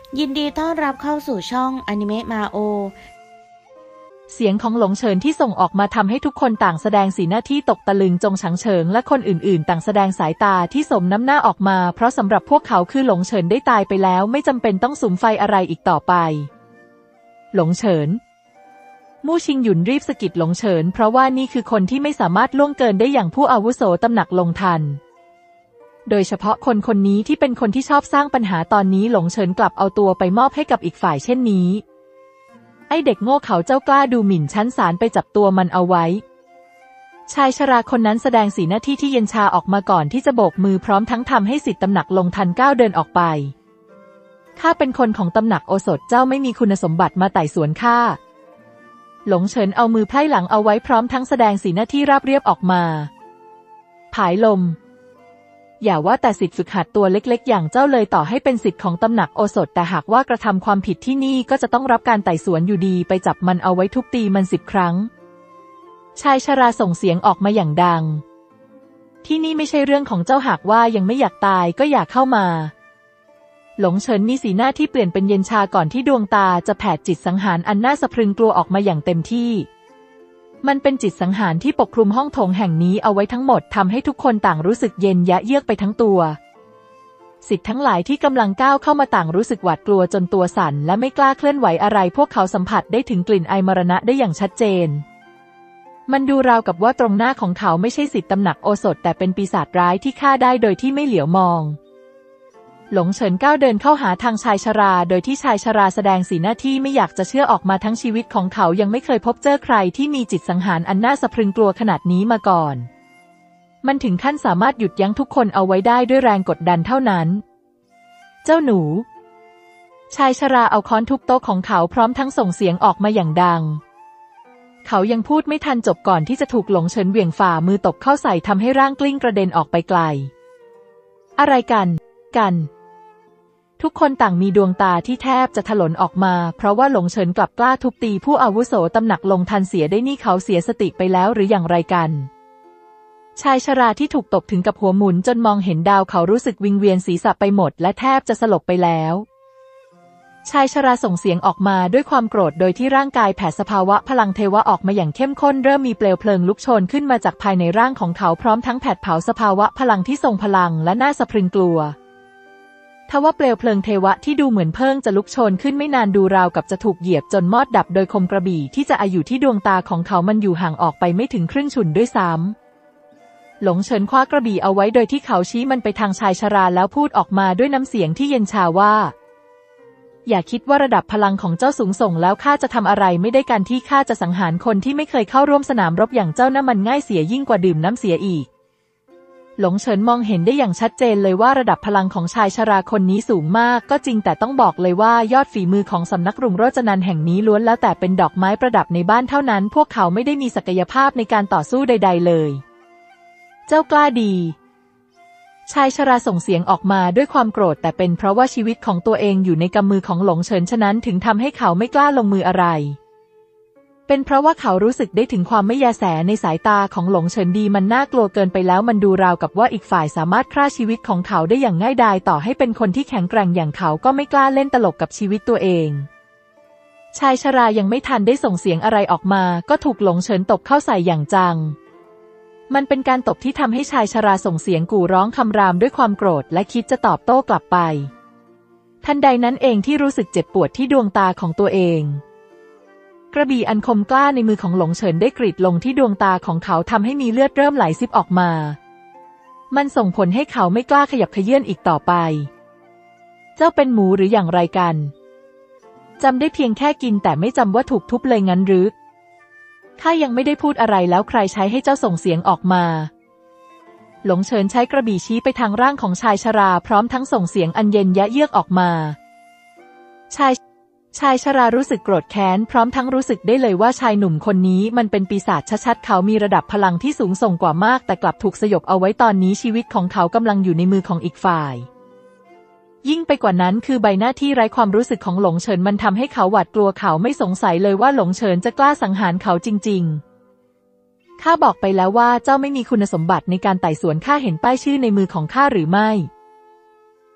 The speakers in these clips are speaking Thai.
ยินดีต้อนรับเข้าสู่ช่องอนิเมะมาโอเสียงของหลงเฉินที่ส่งออกมาทำให้ทุกคนต่างแสดงสีหน้าที่ตกตะลึงจงฉังเฉิงและคนอื่นๆต่างแสดงสายตาที่สมน้ำหน้าออกมาเพราะสำหรับพวกเขาคือหลงเฉินได้ตายไปแล้วไม่จำเป็นต้องสุมไฟอะไรอีกต่อไปหลงเฉินมู่ชิงหยุนรีบสะกิดหลงเฉินเพราะว่านี่คือคนที่ไม่สามารถล่วงเกินได้อย่างผู้อาวุโสตำหนักลงทันโดยเฉพาะคนนี้ที่เป็นคนที่ชอบสร้างปัญหาตอนนี้หลงเฉินกลับเอาตัวไปมอบให้กับอีกฝ่ายเช่นนี้ไอเด็กโง่เขาเจ้ากล้าดูหมิ่นชั้นศาลไปจับตัวมันเอาไว้ชายชราคนนั้นแสดงสีหน้าที่ที่เย็นชาออกมาก่อนที่จะโบกมือพร้อมทั้งทำให้ศิษย์ตำหนักลงทันก้าวเดินออกไปข้าเป็นคนของตำหนักโอสถเจ้าไม่มีคุณสมบัติมาไต่สวนข้าหลงเฉินเอามือไพร่หลังเอาไว้พร้อมทั้งแสดงสีหน้าที่ราบเรียบออกมาผายลมอย่าว่าแต่ศิษย์ฝึกหัดตัวเล็กๆอย่างเจ้าเลยต่อให้เป็นศิษย์ของตำหนักโอสถแต่หากว่ากระทำความผิดที่นี่ก็จะต้องรับการไต่สวนอยู่ดีไปจับมันเอาไว้ทุบตีมัน10 ครั้งชายชราส่งเสียงออกมาอย่างดังที่นี่ไม่ใช่เรื่องของเจ้าหากว่ายังไม่อยากตายก็อย่าเข้ามาหลงเฉินมีสีหน้าที่เปลี่ยนเป็นเย็นชาก่อนที่ดวงตาจะแผดจิตสังหารอันน่าสะพรึงกลัวออกมาอย่างเต็มที่มันเป็นจิตสังหารที่ปกคลุมห้องโถงแห่งนี้เอาไว้ทั้งหมดทำให้ทุกคนต่างรู้สึกเย็นยะเยือกไปทั้งตัวศิษย์ทั้งหลายที่กำลังก้าวเข้ามาต่างรู้สึกหวาดกลัวจนตัวสั่นและไม่กล้าเคลื่อนไหวอะไรพวกเขาสัมผัสได้ถึงกลิ่นไอมรณะได้อย่างชัดเจนมันดูราวกับว่าตรงหน้าของเขาไม่ใช่ศิษย์ตำหนักโอสถแต่เป็นปีศาจร้ายที่ฆ่าได้โดยที่ไม่เหลียวมองหลงเฉินก้าวเดินเข้าหาทางชายชราโดยที่ชายชราแสดงสีหน้าที่ไม่อยากจะเชื่อออกมาทั้งชีวิตของเขายังไม่เคยพบเจอใครที่มีจิตสังหารอันน่าสะพรึงกลัวขนาดนี้มาก่อนมันถึงขั้นสามารถหยุดยั้งทุกคนเอาไว้ได้ด้วยแรงกดดันเท่านั้นเจ้าหนูชายชราเอาค้อนทุบโต๊ะของเขาพร้อมทั้งส่งเสียงออกมาอย่างดังเขายังพูดไม่ทันจบก่อนที่จะถูกหลงเฉินเหวี่ยงฝ่ามือตบเข้าใส่ทำให้ร่างกลิ้งกระเด็นออกไปไกลอะไรกันทุกคนต่างมีดวงตาที่แทบจะถลนออกมาเพราะว่าหลงเฉินกลับกล้าทุบตีผู้อาวุโสตำหนักลงทันเสียได้นี่เขาเสียสติไปแล้วหรืออย่างไรกันชายชราที่ถูกตบถึงกับหัวหมุนจนมองเห็นดาวเขารู้สึกวิงเวียนศีรษะไปหมดและแทบจะสลบไปแล้วชายชราส่งเสียงออกมาด้วยความโกรธโดยที่ร่างกายแผ่สภาวะพลังเทวะออกมาอย่างเข้มข้นเริ่มมีเปลวเพลิงลุกโชนขึ้นมาจากภายในร่างของเขาพร้อมทั้งแผดเผาสภาวะพลังที่ทรงพลังและน่าสะพรึงกลัวทว่าเปลวเพลิงเทวะที่ดูเหมือนเพิ่งจะลุกโชนขึ้นไม่นานดูราวกับจะถูกเหยียบจนมอดดับโดยคมกระบี่ที่จะอยู่ที่ดวงตาของเขามันอยู่ห่างออกไปไม่ถึงครึ่งฉุนด้วยซ้ำหลงเฉินคว้ากระบี่เอาไว้โดยที่เขาชี้มันไปทางชายชราแล้วพูดออกมาด้วยน้ำเสียงที่เย็นชาว่าอย่าคิดว่าระดับพลังของเจ้าสูงส่งแล้วข้าจะทำอะไรไม่ได้การที่ข้าจะสังหารคนที่ไม่เคยเข้าร่วมสนามรบอย่างเจ้าน่ะมันง่ายเสียยิ่งกว่าดื่มน้ำเสียอีกหลงเฉินมองเห็นได้อย่างชัดเจนเลยว่าระดับพลังของชายชราคนนี้สูงมากก็จริงแต่ต้องบอกเลยว่ายอดฝีมือของสำนักรุ่งโรจนันท์แห่งนี้ล้วนแล้วแต่เป็นดอกไม้ประดับในบ้านเท่านั้นพวกเขาไม่ได้มีศักยภาพในการต่อสู้ใดๆเลยเจ้ากล้าดีชายชราส่งเสียงออกมาด้วยความโกรธแต่เป็นเพราะว่าชีวิตของตัวเองอยู่ในกำมือของหลงเฉินฉะนั้นถึงทำให้เขาไม่กล้าลงมืออะไรเป็นเพราะว่าเขารู้สึกได้ถึงความไม่แยแสในสายตาของหลงเฉินดีมันน่ากลัวเกินไปแล้วมันดูราวกับว่าอีกฝ่ายสามารถฆ่าชีวิตของเขาได้อย่างง่ายดายต่อให้เป็นคนที่แข็งแกร่งอย่างเขาก็ไม่กล้าเล่นตลกกับชีวิตตัวเองชายชรายังไม่ทันได้ส่งเสียงอะไรออกมาก็ถูกหลงเฉินตบเข้าใส่อย่างจังมันเป็นการตบที่ทำให้ชายชราส่งเสียงกู่ร้องคำรามด้วยความโกรธและคิดจะตอบโต้กลับไปทันใดนั้นเองที่รู้สึกเจ็บปวดที่ดวงตาของตัวเองกระบี่อันคมกล้าในมือของหลงเฉินได้กรีดลงที่ดวงตาของเขาทำให้มีเลือดเริ่มไหลซิบออกมามันส่งผลให้เขาไม่กล้าขยับเขยื้อนอีกต่อไปเจ้าเป็นหมูหรืออย่างไรกันจำได้เพียงแค่กินแต่ไม่จำว่าถูกทุบเลยงั้นหรือข้ายังไม่ได้พูดอะไรแล้วใครใช้ให้เจ้าส่งเสียงออกมาหลงเฉินใช้กระบี่ชี้ไปทางร่างของชายชราพร้อมทั้งส่งเสียงอันเย็นยะเยือกออกมาชายชรารู้สึกโกรธแค้นพร้อมทั้งรู้สึกได้เลยว่าชายหนุ่มคนนี้มันเป็นปีศาจชัดๆเขามีระดับพลังที่สูงส่งกว่ามากแต่กลับถูกสยบเอาไว้ตอนนี้ชีวิตของเขากำลังอยู่ในมือของอีกฝ่ายยิ่งไปกว่านั้นคือใบหน้าที่ไร้ความรู้สึกของหลงเฉินมันทำให้เขาหวาดกลัวเขาไม่สงสัยเลยว่าหลงเฉินจะกล้าสังหารเขาจริงๆข้าบอกไปแล้วว่าเจ้าไม่มีคุณสมบัติในการไต่สวนข้าเห็นป้ายชื่อในมือของข้าหรือไม่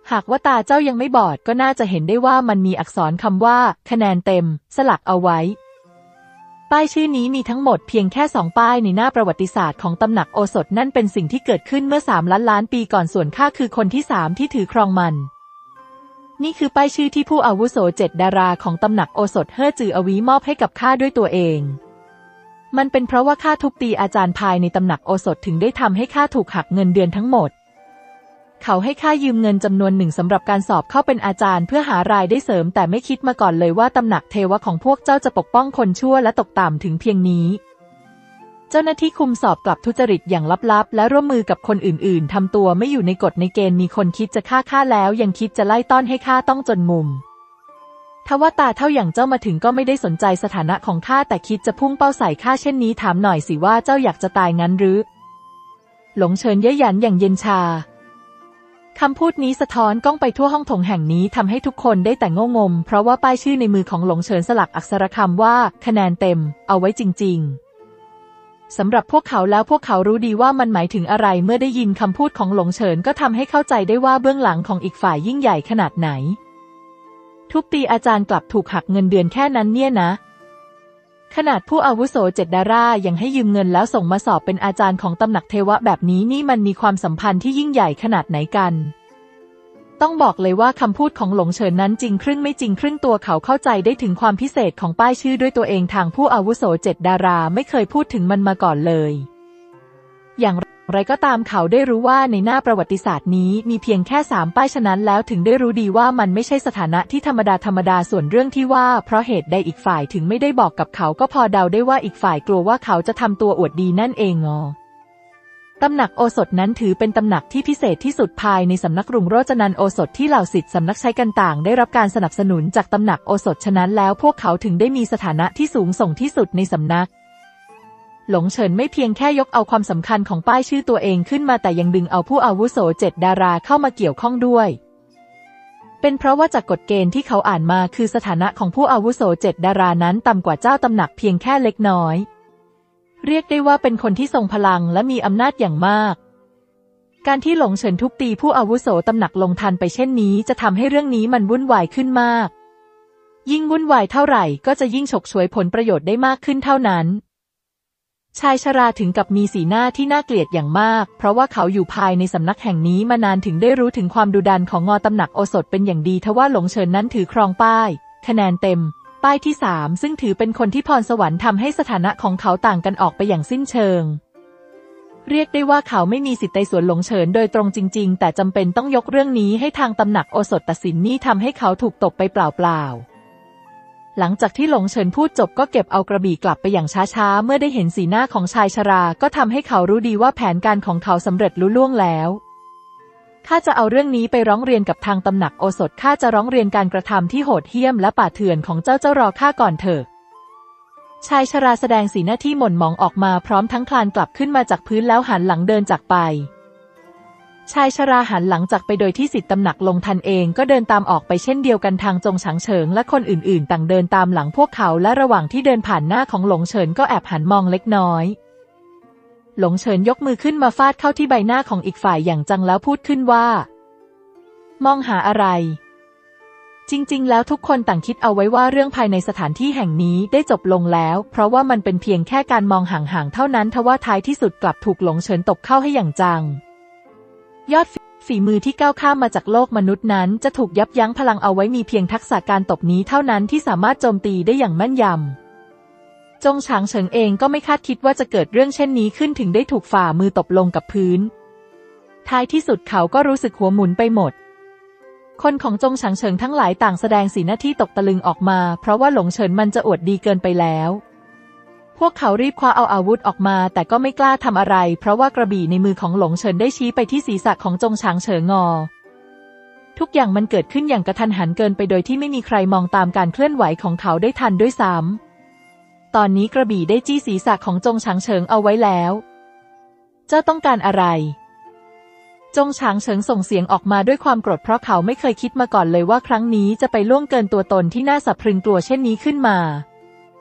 หากว่าตาเจ้ายังไม่บอดก็น่าจะเห็นได้ว่ามันมีอักษรคำว่าคะแนนเต็มสลักเอาไว้ป้ายชื่อนี้มีทั้งหมดเพียงแค่2 ป้ายในหน้าประวัติศาสตร์ของตำหนักโอสถนั่นเป็นสิ่งที่เกิดขึ้นเมื่อ3 ล้านปีก่อนส่วนข้าคือคนที่3ที่ถือครองมันนี่คือป้ายชื่อที่ผู้อาวุโส7 ดาราของตำหนักโอสถเฮ่อจืออวีมอบให้กับข้าด้วยตัวเองมันเป็นเพราะว่าข้าทุบตีอาจารย์ภายในตำหนักโอสถถึงได้ทำให้ข้าถูกหักเงินเดือนทั้งหมดเขาให้ข้ายืมเงินจำนวน1สำหรับการสอบเข้าเป็นอาจารย์เพื่อหารายได้เสริมแต่ไม่คิดมาก่อนเลยว่าตำหนักเทวะของพวกเจ้าจะปกป้องคนชั่วและตกต่ำถึงเพียงนี้เจ้าหน้าที่คุมสอบกลับทุจริตอย่างลับๆและร่วมมือกับคนอื่นๆทำตัวไม่อยู่ในกฎในเกณฑ์มีคนคิดจะฆ่าข้าแล้วยังคิดจะไล่ต้อนให้ข้าต้องจนมุมทว่าตาเท่าอย่างเจ้ามาถึงก็ไม่ได้สนใจสถานะของข้าแต่คิดจะพุ่งเป้าใส่ข้าเช่นนี้ถามหน่อยสิว่าเจ้าอยากจะตายงั้นหรือหลงเฉินเย้ยหยันอย่างเย็นชาคำพูดนี้สะท้อนก้องไปทั่วห้องโถงแห่งนี้ทำให้ทุกคนได้แต่โง่งมเพราะว่าป้ายชื่อในมือของหลงเฉินสลักอักษรคำว่าคะแนนเต็มเอาไว้จริงๆสำหรับพวกเขาแล้วพวกเขารู้ดีว่ามันหมายถึงอะไรเมื่อได้ยินคำพูดของหลงเฉินก็ทำให้เข้าใจได้ว่าเบื้องหลังของอีกฝ่ายยิ่งใหญ่ขนาดไหนทุบตีอาจารย์กลับถูกหักเงินเดือนแค่นั้นเนี่ยนะขนาดผู้อาวุโส7 ดารายังให้ยืมเงินแล้วส่งมาสอบเป็นอาจารย์ของตำหนักเทวะแบบนี้นี่มันมีความสัมพันธ์ที่ยิ่งใหญ่ขนาดไหนกันต้องบอกเลยว่าคำพูดของหลงเฉินนั้นจริงครึ่งไม่จริงครึ่งตัวเขาเข้าใจได้ถึงความพิเศษของป้ายชื่อด้วยตัวเองทางผู้อาวุโส7 ดาราไม่เคยพูดถึงมันมาก่อนเลยอย่างไรก็ตามเขาได้รู้ว่าในหน้าประวัติศาสตร์นี้มีเพียงแค่3 ป้ายฉะนั้นแล้วถึงได้รู้ดีว่ามันไม่ใช่สถานะที่ธรรมดาส่วนเรื่องที่ว่าเพราะเหตุใดอีกฝ่ายถึงไม่ได้บอกกับเขาก็พอเดาได้ว่าอีกฝ่ายกลัวว่าเขาจะทำตัวอวดดีนั่นเองตำหนักโอสถนั้นถือเป็นตำหนักที่พิเศษที่สุดภายในสำนักรุ่งโรจนันท์โอสถที่เหล่าศิษย์สำนักใช้กันต่างได้รับการสนับสนุนจากตำหนักโอสถฉะนั้นแล้วพวกเขาถึงได้มีสถานะที่สูงส่งที่สุดในสำนักหลงเฉินไม่เพียงแค่ยกเอาความสำคัญของป้ายชื่อตัวเองขึ้นมาแต่ยังดึงเอาผู้อาวุโส7 ดาราเข้ามาเกี่ยวข้องด้วยเป็นเพราะว่าจากกฎเกณฑ์ที่เขาอ่านมาคือสถานะของผู้อาวุโส7 ดารานั้นต่ำกว่าเจ้าตำหนักเพียงแค่เล็กน้อยเรียกได้ว่าเป็นคนที่ทรงพลังและมีอำนาจอย่างมากการที่หลงเฉินทุบตีผู้อาวุโสตำหนักลงทันไปเช่นนี้จะทำให้เรื่องนี้มันวุ่นวายขึ้นมากยิ่งวุ่นวายเท่าไหร่ก็จะยิ่งฉกฉวยผลประโยชน์ได้มากขึ้นเท่านั้นชายชราถึงกับมีสีหน้าที่น่าเกลียดอย่างมากเพราะว่าเขาอยู่ภายในสำนักแห่งนี้มานานถึงได้รู้ถึงความดุดันของตำหนักโอสถเป็นอย่างดีทว่าหลงเฉินนั้นถือครองป้ายคะแนนเต็มป้ายที่3ซึ่งถือเป็นคนที่พรสวรรค์ทำให้สถานะของเขาต่างกันออกไปอย่างสิ้นเชิงเรียกได้ว่าเขาไม่มีสิทธิ์ในส่วนหลงเฉินโดยตรงจริงๆแต่จำเป็นต้องยกเรื่องนี้ให้ทางตำหนักโอสถตัดสินนี่ทำให้เขาถูกตบไปเปล่าๆหลังจากที่หลงเฉินพูดจบก็เก็บเอากระบี่กลับไปอย่างช้าๆเมื่อได้เห็นสีหน้าของชายชราก็ทำให้เขารู้ดีว่าแผนการของเขาสำเร็จลุล่วงแล้วข้าจะเอาเรื่องนี้ไปร้องเรียนกับทางตำหนักโอสถข้าจะร้องเรียนการกระทำที่โหดเหี้ยมและป่าเถื่อนของเจ้ารอข้าก่อนเถอะชายชราแสดงสีหน้าที่หม่นหมองออกมาพร้อมทั้งคลานกลับขึ้นมาจากพื้นแล้วหันหลังเดินจากไปชายชราหันหลังจากไปโดยที่ศิษย์ตำหนักลงทันเองก็เดินตามออกไปเช่นเดียวกันทางจงฉางเฉิงและคนอื่นๆต่างเดินตามหลังพวกเขาและระหว่างที่เดินผ่านหน้าของหลงเฉินก็แอบหันมองเล็กน้อยหลงเฉินยกมือขึ้นมาฟาดเข้าที่ใบหน้าของอีกฝ่ายอย่างจังแล้วพูดขึ้นว่ามองหาอะไรจริงๆแล้วทุกคนต่างคิดเอาไว้ว่าเรื่องภายในสถานที่แห่งนี้ได้จบลงแล้วเพราะว่ามันเป็นเพียงแค่การมองห่างๆเท่านั้นทว่าท้ายที่สุดกลับถูกหลงเฉินตบเข้าให้อย่างจังยอดฝีมือที่ก้าวข้ามมาจากโลกมนุษย์นั้นจะถูกยับยั้งพลังเอาไว้มีเพียงทักษะการตบนี้เท่านั้นที่สามารถโจมตีได้อย่างแม่นยำจงฉางเฉิงเองก็ไม่คาดคิดว่าจะเกิดเรื่องเช่นนี้ขึ้นถึงได้ถูกฝ่ามือตบลงกับพื้นท้ายที่สุดเขาก็รู้สึกหัวหมุนไปหมดคนของจงฉางเฉิงทั้งหลายต่างแสดงสีหน้าที่ตกตะลึงออกมาเพราะว่าหลงเฉินมันจะอวดดีเกินไปแล้วพวกเขารีบคว้าเอาอาวุธออกมาแต่ก็ไม่กล้าทำอะไรเพราะว่ากระบี่ในมือของหลงเฉินได้ชี้ไปที่ศีรษะของจงฉางเฉิงทุกอย่างมันเกิดขึ้นอย่างกระทันหันเกินไปโดยที่ไม่มีใครมองตามการเคลื่อนไหวของเขาได้ทันด้วยซ้ำตอนนี้กระบี่ได้จี้ศีรษะของจงฉางเฉิงเอาไว้แล้วเจ้าต้องการอะไรจงฉางเฉิงส่งเสียงออกมาด้วยความโกรธเพราะเขาไม่เคยคิดมาก่อนเลยว่าครั้งนี้จะไปล่วงเกินตัวตนที่น่าสะพรึงกลัวเช่นนี้ขึ้นมา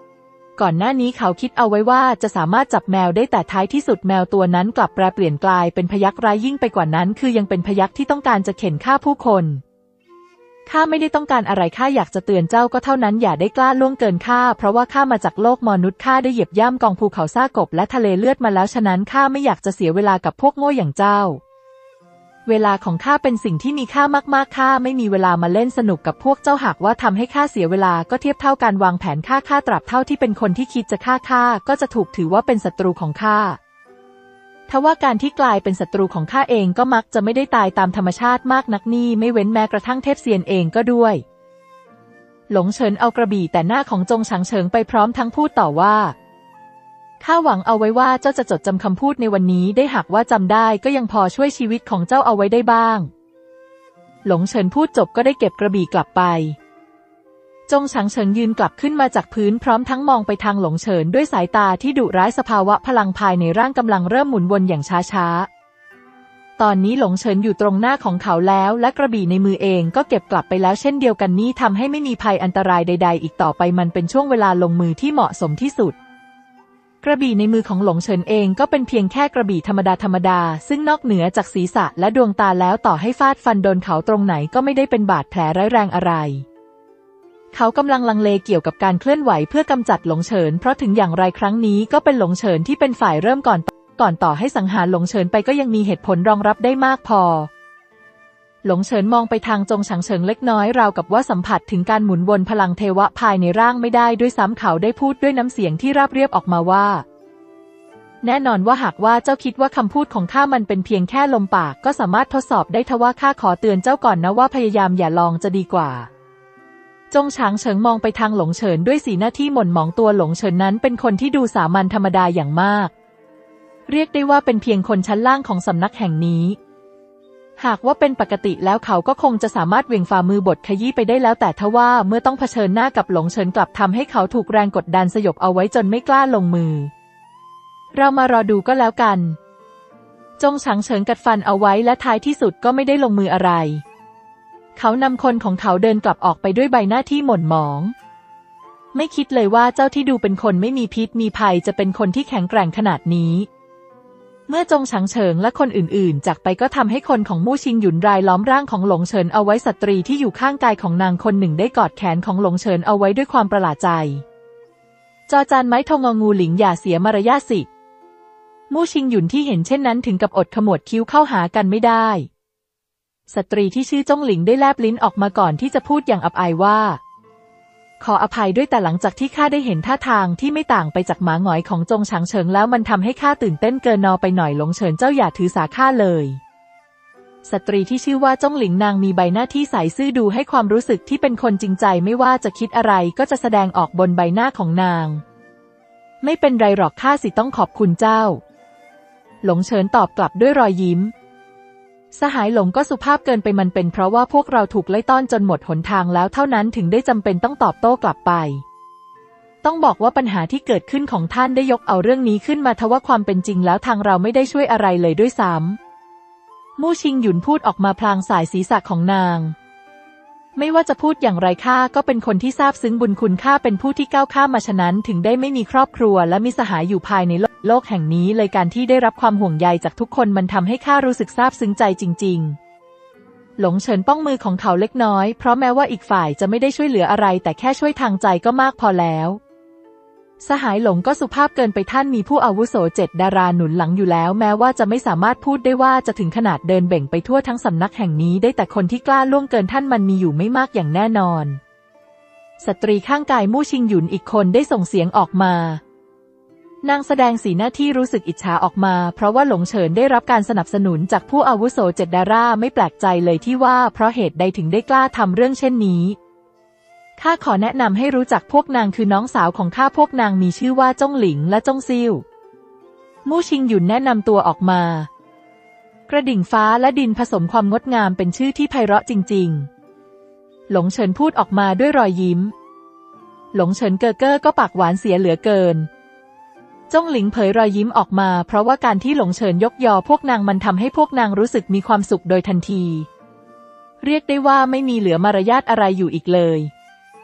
ก่อนหน้านี้เขาคิดเอาไว้ว่าจะสามารถจับแมวได้แต่ท้ายที่สุดแมวตัวนั้นกลับแปรเปลี่ยนกลายเป็นพยัคฆ์ร้ายยิ่งไปกว่านั้นคือยังเป็นพยัคฆ์ที่ต้องการจะเข็นฆ่าผู้คนข้าไม่ได้ต้องการอะไรข้าอยากจะเตือนเจ้าก็เท่านั้นอย่าได้กล้าล่วงเกินข้าเพราะว่าข้ามาจากโลกมนุษย์ข้าได้เหยียบย่ำกองภูเขาซากกบและทะเลเลือดมาแล้วฉะนั้นข้าไม่อยากจะเสียเวลากับพวกโง่อย่างเจ้าเวลาของข้าเป็นสิ่งที่มีค่ามากๆข้าไม่มีเวลามาเล่นสนุกกับพวกเจ้าหากว่าทำให้ข้าเสียเวลาก็เทียบเท่าการวางแผนฆ่าตราบเท่าที่เป็นคนที่คิดจะฆ่าข้าก็จะถูกถือว่าเป็นศัตรูของข้าทว่าการที่กลายเป็นศัตรูของข้าเองก็มักจะไม่ได้ตายตามธรรมชาติมากนักนี่ไม่เว้นแม้กระทั่งเทพเซียนเองก็ด้วยหลงเฉินเอากระบี่แต่หน้าของจงฉางเฉิงไปพร้อมทั้งพูดต่อว่าข้าหวังเอาไว้ว่าเจ้าจะจดจำคำพูดในวันนี้ได้หากว่าจำได้ก็ยังพอช่วยชีวิตของเจ้าเอาไว้ได้บ้างหลงเฉินพูดจบก็ได้เก็บกระบี่กลับไปจงฉางเฉิงยืนกลับขึ้นมาจากพื้นพร้อมทั้งมองไปทางหลงเฉินด้วยสายตาที่ดุร้ายสภาวะพลังภายในร่างกำลังเริ่มหมุนวนอย่างช้าๆตอนนี้หลงเฉินอยู่ตรงหน้าของเขาแล้วและกระบี่ในมือเองก็เก็บกลับไปแล้วเช่นเดียวกันนี่ทำให้ไม่มีภัยอันตรายใดๆอีกต่อไปมันเป็นช่วงเวลาลงมือที่เหมาะสมที่สุดกระบี่ในมือของหลงเฉินเองก็เป็นเพียงแค่กระบี่ธรรมดาซึ่งนอกเหนือจากศีรษะและดวงตาแล้วต่อให้ฟาดฟันโดนเขาตรงไหนก็ไม่ได้เป็นบาดแผลร้ายแรงอะไรเขากำลังลังเลเกี่ยวกับการเคลื่อนไหวเพื่อกำจัดหลงเฉินเพราะถึงอย่างไรครั้งนี้ก็เป็นหลงเฉินที่เป็นฝ่ายเริ่มก่อนต่อให้สังหารหลงเฉินไปก็ยังมีเหตุผลรองรับได้มากพอหลงเฉินมองไปทางจงฉางเฉิงเล็กน้อยราวกับว่าสัมผัสถึงการหมุนวนพลังเทวะภายในร่างไม่ได้ด้วยซ้ำเขาได้พูดด้วยน้ำเสียงที่ราบเรียบออกมาว่าแน่นอนว่าหากว่าเจ้าคิดว่าคำพูดของข้ามันเป็นเพียงแค่ลมปากก็สามารถทดสอบได้ทว่าข้าขอเตือนเจ้าก่อนนะว่าพยายามอย่าลองจะดีกว่าจงฉางเฉิงมองไปทางหลงเฉินด้วยสีหน้าที่หม่นหมองตัวหลงเฉินนั้นเป็นคนที่ดูสามัญธรรมดาอย่างมากเรียกได้ว่าเป็นเพียงคนชั้นล่างของสำนักแห่งนี้หากว่าเป็นปกติแล้วเขาก็คงจะสามารถเหวี่ยงฝ่ามือบดขยี้ไปได้แล้วแต่ทว่าเมื่อต้องเผชิญหน้ากับหลงเฉินกลับทำให้เขาถูกแรงกดดันสยบเอาไว้จนไม่กล้าลงมือเรามารอดูก็แล้วกันจงฉางเฉิงกัดฟันเอาไว้และท้ายที่สุดก็ไม่ได้ลงมืออะไรเขานำคนของเขาเดินกลับออกไปด้วยใบหน้าที่หม่นหมองไม่คิดเลยว่าเจ้าที่ดูเป็นคนไม่มีพิษมีภัยจะเป็นคนที่แข็งแกร่งขนาดนี้เมื่อจงฉางเฉิงและคนอื่นๆจากไปก็ทำให้คนของมู่ชิงหยุนรายล้อมร่างของหลงเฉินเอาไว้สตรีที่อยู่ข้างกายของนางคนหนึ่งได้กอดแขนของหลงเฉินเอาไว้ด้วยความประหลาดใจจอจานไม้ทงงูหลิงอย่าเสียมารยาทสิมู่ชิงหยุนที่เห็นเช่นนั้นถึงกับอดขมวดคิ้วเข้าหากันไม่ได้สตรีที่ชื่อจ้งหลิงได้แลบลิ้นออกมาก่อนที่จะพูดอย่างอับอายว่าขออภัยด้วยแต่หลังจากที่ข้าได้เห็นท่าทางที่ไม่ต่างไปจากหมาหงอยของจงฉางเฉิงแล้วมันทำให้ข้าตื่นเต้นเกินไปหน่อยหลงเฉินเจ้าอย่าถือสาข้าเลยสตรีที่ชื่อว่าจ้งหลิงนางมีใบหน้าที่ใสซื่อดูให้ความรู้สึกที่เป็นคนจริงใจไม่ว่าจะคิดอะไรก็จะแสดงออกบนใบหน้าของนางไม่เป็นไรหรอกข้าสิต้องขอบคุณเจ้าหลงเฉินตอบกลับด้วยรอยยิ้มสหายหลงก็สุภาพเกินไปมันเป็นเพราะว่าพวกเราถูกไล่ต้อนจนหมดหนทางแล้วเท่านั้นถึงได้จำเป็นต้องตอบโต้กลับไปต้องบอกว่าปัญหาที่เกิดขึ้นของท่านได้ยกเอาเรื่องนี้ขึ้นมาทว่าความเป็นจริงแล้วทางเราไม่ได้ช่วยอะไรเลยด้วยซ้ำมู่ชิงหยุนพูดออกมาพลางสายศีรษะของนางไม่ว่าจะพูดอย่างไรข้าก็เป็นคนที่ซาบซึ้งบุญคุณข้าเป็นผู้ที่ก้าวข้ามมาฉะนั้นถึงได้ไม่มีครอบครัวและมีสหายอยู่ภายในโลกแห่งนี้เลยการที่ได้รับความห่วงใยจากทุกคนมันทำให้ข้ารู้สึกซาบซึ้งใจจริงๆหลงเฉินป้องมือของเขาเล็กน้อยเพราะแม้ว่าอีกฝ่ายจะไม่ได้ช่วยเหลืออะไรแต่แค่ช่วยทางใจก็มากพอแล้วสหายหลงก็สุภาพเกินไปท่านมีผู้อาวุโส7 ดาราหนุนหลังอยู่แล้วแม้ว่าจะไม่สามารถพูดได้ว่าจะถึงขนาดเดินเบ่งไปทั่วทั้งสำนักแห่งนี้ได้แต่คนที่กล้าล่วงเกินท่านมันมีอยู่ไม่มากอย่างแน่นอนสตรีข้างกายมู่ชิงหยุนอีกคนได้ส่งเสียงออกมานางแสดงสีหน้าที่รู้สึกอิจฉาออกมาเพราะว่าหลงเฉินได้รับการสนับสนุนจากผู้อาวุโส7 ดาราไม่แปลกใจเลยที่ว่าเพราะเหตุใดถึงได้กล้าทำเรื่องเช่นนี้ข้าขอแนะนำให้รู้จักพวกนางคือน้องสาวของข้าพวกนางมีชื่อว่าจ้งหลิงและจ้งซิ่วมู่ชิงหยุนแนะนำตัวออกมากระดิ่งฟ้าและดินผสมความงดงามเป็นชื่อที่ไพเราะจริงๆหลงเฉินพูดออกมาด้วยรอยยิ้มหลงเฉินเกอเก้อก็ปากหวานเสียเหลือเกินจ้งหลิงเผยรอยยิ้มออกมาเพราะว่าการที่หลงเฉินยกยอพวกนางมันทำให้พวกนางรู้สึกมีความสุขโดยทันทีเรียกได้ว่าไม่มีเหลือมารยาทอะไรอยู่อีกเลย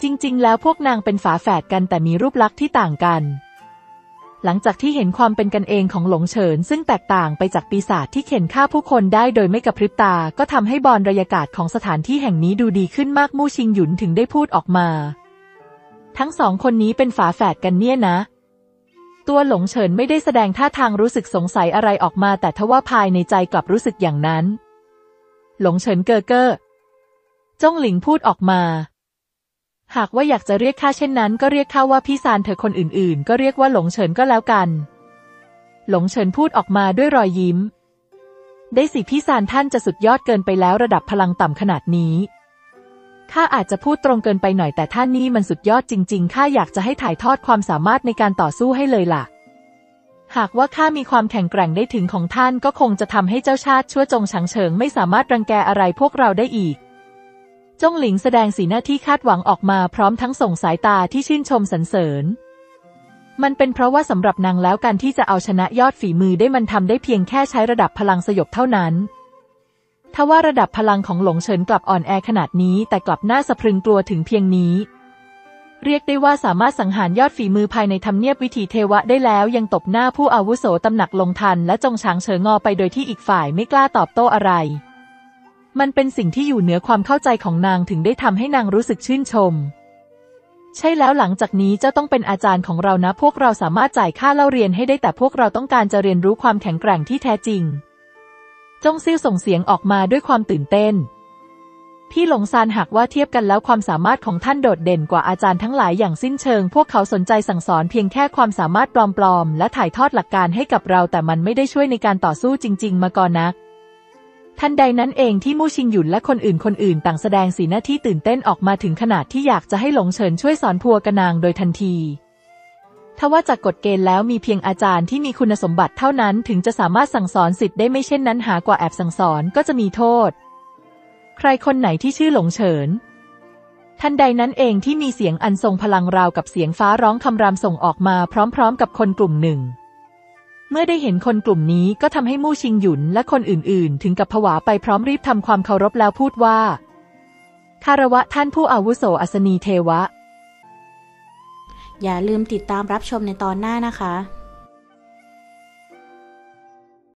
จริงๆแล้วพวกนางเป็นฝาแฝดกันแต่มีรูปลักษณ์ที่ต่างกันหลังจากที่เห็นความเป็นกันเองของหลงเฉินซึ่งแตกต่างไปจากปีศาจที่เข็นฆ่าผู้คนได้โดยไม่กระพริบตาก็ทำให้บรรยากาศของสถานที่แห่งนี้ดูดีขึ้นมากมู่ชิงหยุนถึงได้พูดออกมาทั้งสองคนนี้เป็นฝาแฝดกันเนี่ยนะตัวหลงเฉินไม่ได้แสดงท่าทางรู้สึกสงสัยอะไรออกมาแต่ทว่าภายในใจกลับรู้สึกอย่างนั้นหลงเฉินเก้อเก้อจ้งหลิงพูดออกมาหากว่าอยากจะเรียกข้าเช่นนั้นก็เรียกข้าว่าพี่ซานเธอคนอื่นๆก็เรียกว่าหลงเฉินก็แล้วกันหลงเฉินพูดออกมาด้วยรอยยิ้มได้สิพี่ซานท่านจะสุดยอดเกินไปแล้วระดับพลังต่ำขนาดนี้ข้าอาจจะพูดตรงเกินไปหน่อยแต่ท่านนี่มันสุดยอดจริงๆข้าอยากจะให้ถ่ายทอดความสามารถในการต่อสู้ให้เลยล่ะหากว่าข้ามีความแข็งแกร่งได้ถึงของท่านก็คงจะทำให้เจ้าชาติชั่วจงฉางเฉิงไม่สามารถรังแกอะไรพวกเราได้อีกจ้งหลิงแสดงสีหน้าที่คาดหวังออกมาพร้อมทั้งส่งสายตาที่ชื่นชมสรรเสริญมันเป็นเพราะว่าสำหรับนางแล้วการที่จะเอาชนะยอดฝีมือได้มันทำได้เพียงแค่ใช้ระดับพลังสยบเท่านั้นทว่าระดับพลังของหลงเฉินกลับอ่อนแอขนาดนี้แต่กลับน่าสะพรึงกลัวถึงเพียงนี้เรียกได้ว่าสามารถสังหารยอดฝีมือภายในทำเนียบวิถีเทวะได้แล้วยังตบหน้าผู้อาวุโสตำหนักลงทันและจงฉางเฉิงงอไปโดยที่อีกฝ่ายไม่กล้าตอบโต้อะไรมันเป็นสิ่งที่อยู่เหนือความเข้าใจของนางถึงได้ทำให้นางรู้สึกชื่นชมใช่แล้วหลังจากนี้เจ้าต้องเป็นอาจารย์ของเรานะพวกเราสามารถจ่ายค่าเล่าเรียนให้ได้แต่พวกเราต้องการจะเรียนรู้ความแข็งแกร่งที่แท้จริงจงซิ่วส่งเสียงออกมาด้วยความตื่นเต้นพี่หลงซานหากว่าเทียบกันแล้วความสามารถของท่านโดดเด่นกว่าอาจารย์ทั้งหลายอย่างสิ้นเชิงพวกเขาสนใจสั่งสอนเพียงแค่ความสามารถปลอมๆและถ่ายทอดหลักการให้กับเราแต่มันไม่ได้ช่วยในการต่อสู้จริงๆมาก่อนนักทันใดนั้นเองที่มู่ชิงหยุนและคนอื่นต่างแสดงสีหน้าที่ตื่นเต้นออกมาถึงขนาดที่อยากจะให้หลงเฉินช่วยสอนพัวกระนางโดยทันทีทว่าจากกฎเกณฑ์แล้วมีเพียงอาจารย์ที่มีคุณสมบัติเท่านั้นถึงจะสามารถสั่งสอนศิษย์ได้ไม่เช่นนั้นหากว่าแอบสั่งสอนก็จะมีโทษใครคนไหนที่ชื่อหลงเฉินทันใดนั้นเองที่มีเสียงอันทรงพลังราวกับเสียงฟ้าร้องคำรามส่งออกมาพร้อมๆกับคนกลุ่มหนึ่งเมื่อได้เห็นคนกลุ่มนี้ก็ทำให้มู่ชิงหยุนและคนอื่นๆถึงกับผวาไปพร้อมรีบทำความเคารพแล้วพูดว่าคารวะท่านผู้อาวุโสอัศนีเทวะอย่าลืมติดตามรับชมในตอนหน้านะคะ